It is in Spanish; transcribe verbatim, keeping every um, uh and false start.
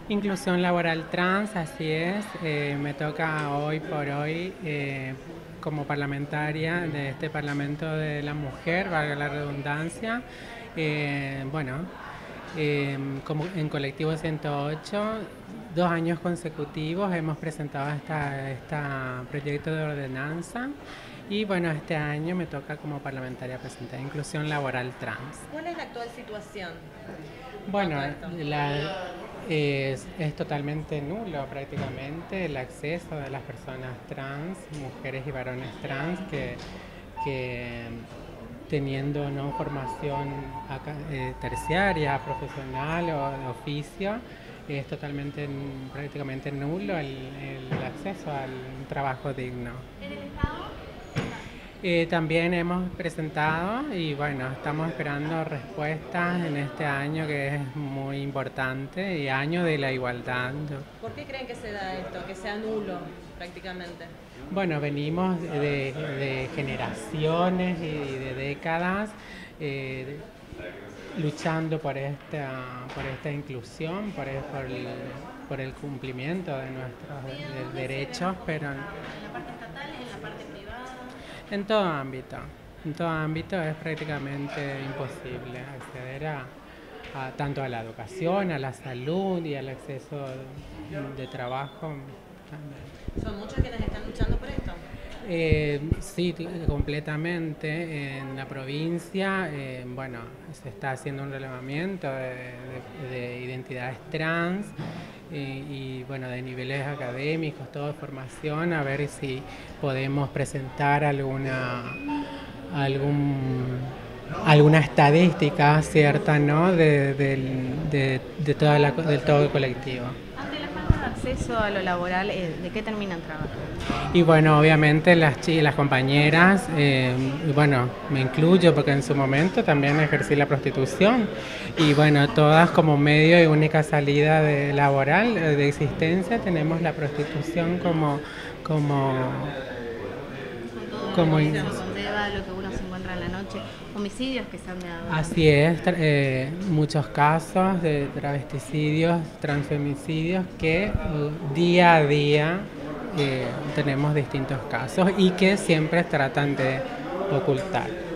Inclusión laboral trans, así es. Eh, me toca hoy por hoy eh, como parlamentaria de este Parlamento de la Mujer, valga la redundancia. Eh, bueno, eh, como en Colectivo ciento ocho, dos años consecutivos hemos presentado esta, esta proyecto de ordenanza y bueno, este año me toca como parlamentaria presentar inclusión laboral trans. ¿Cuál es la actual situación? Bueno, la, es, es totalmente nulo prácticamente el acceso de las personas trans, mujeres y varones trans que, que teniendo no formación acá, eh, terciaria, profesional o de oficio, es totalmente prácticamente nulo el, el acceso al trabajo digno. ¿En el Estado? Eh, también hemos presentado y bueno, estamos esperando respuestas en este año que es muy importante y año de la igualdad. ¿Por qué creen que se da esto, que sea nulo prácticamente? Bueno, venimos de, de generaciones y de décadas eh, luchando por esta, por esta inclusión, por el, por el, por el cumplimiento de nuestros de, de derechos, pero ¿En la parte estatal, en la parte privada? en todo ámbito, en todo ámbito es prácticamente imposible acceder a, a tanto a la educación, a la salud y al acceso de, de trabajo. ¿Son muchos quienes están luchando por esto? Eh, sí, completamente. En la provincia, eh, bueno, se está haciendo un relevamiento de, de, de identidades trans eh, y, bueno, de niveles académicos, toda formación, a ver si podemos presentar alguna, algún, alguna estadística cierta, ¿no? de, de, de, de, toda la, de todo el colectivo. Ante la falta de acceso a lo laboral, eh, ¿de qué terminan trabajando? Y bueno, obviamente las, chi las compañeras, eh, y bueno, me incluyo porque en su momento también ejercí la prostitución y bueno, todas como medio y única salida de laboral, de existencia, tenemos la prostitución como... como, como lo que conlleva, lo que uno se encuentra en la noche, homicidios que se han dado. Así es, eh, muchos casos de travesticidios, transfemicidios que uh, día a día eh, tenemos distintos casos y que siempre tratan de ocultar.